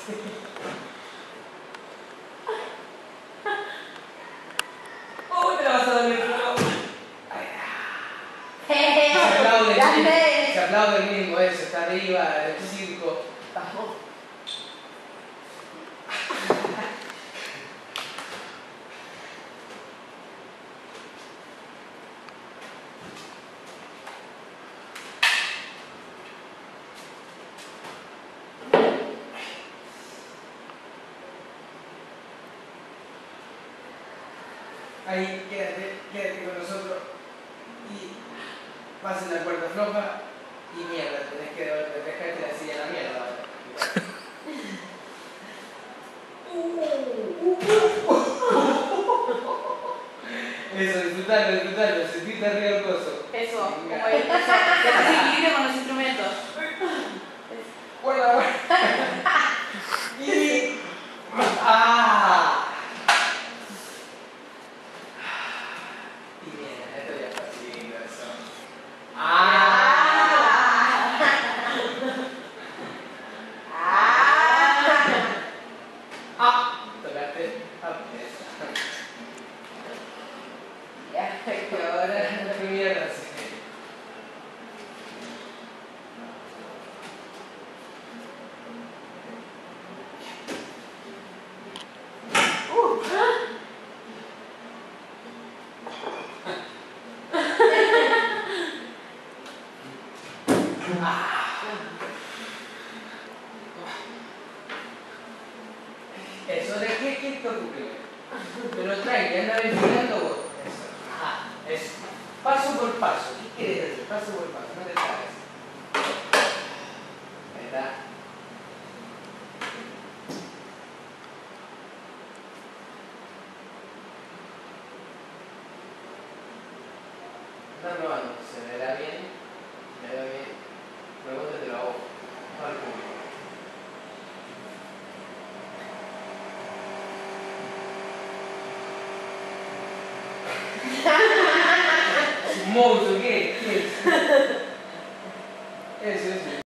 ¡Oh, te la vas a dormir! Se aplaude el mismo, eso, está arriba, el circo. Vamos. Ahí, quédate con nosotros y vas en la puerta floja y mierda, tenés que dejarte la silla en la mierda ahora. Eso, disfrutarlo, sentirte arriba del coso. Eso, como el eso, que equilibrio con los instrumentos. Guarda. Y... ¡ah! Y bien, esto ya está haciendo eso. ¡Ah! ¡Ah! Tocaste. Ya, y ahora, ¿qué mierda haces? Eso, ¿de qué te ocurre? Pero trae, anda vigilando vos. Eso. Ajá, eso. Paso por paso. ¿Qué quieres decir? Paso por paso, no te traes. Ahí está. Está probando. ¿Se me da bien? ¿Me da bien? Pregúntatelo a vos. No al público. ¿Un monstruo? ¿Qué es? Eso.